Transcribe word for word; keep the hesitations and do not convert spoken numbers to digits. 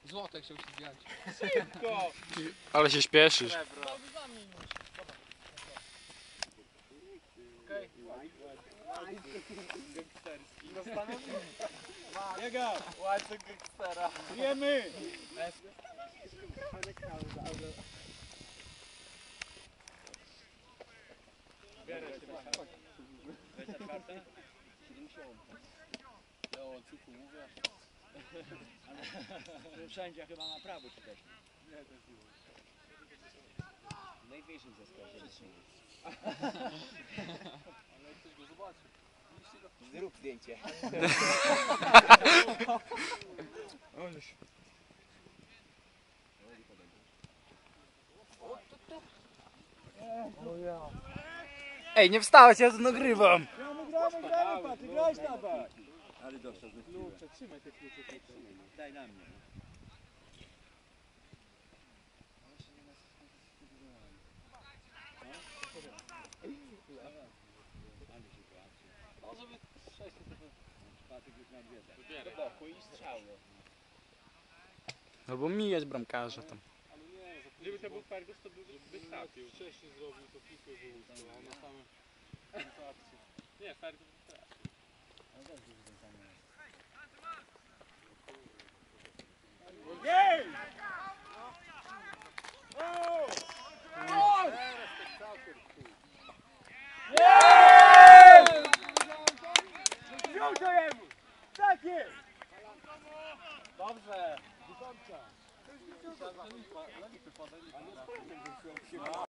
Złotek się musi zdjąć. Szybko! Ale się śpieszysz. Okej. Gangsterski. Jego! Łańcuch gangstera. Wiemy! Bierę się na weź na kartę? Ja o łańcuchu mówię. Ale wszędzie chyba na prawo czy też? Nie, to jest miło. Najwyższym zaskoczę. Ale jak ktoś go zobaczy. Widzicie go? Zrób zdjęcie. Ej, nie wstałeś, ja to nagrywam. Gramy, gramy, gramy, pa, ty grałeś na bak. Ale dostał ze Klucze, trzymaj te klucze. Daj na mnie. No żeby sześć trochę. Patyk już na dwie. Do boku i strzały. No bo mi jest bramkarza tam. Ale nie, za Gdyby to był Fergus, to by wystawił. wcześniej zrobił to piłkę wyłuskał, a na samym końcu akcji. Nie, Fergus wystawił. Jej! O! Teraz tak całkiem, chuj.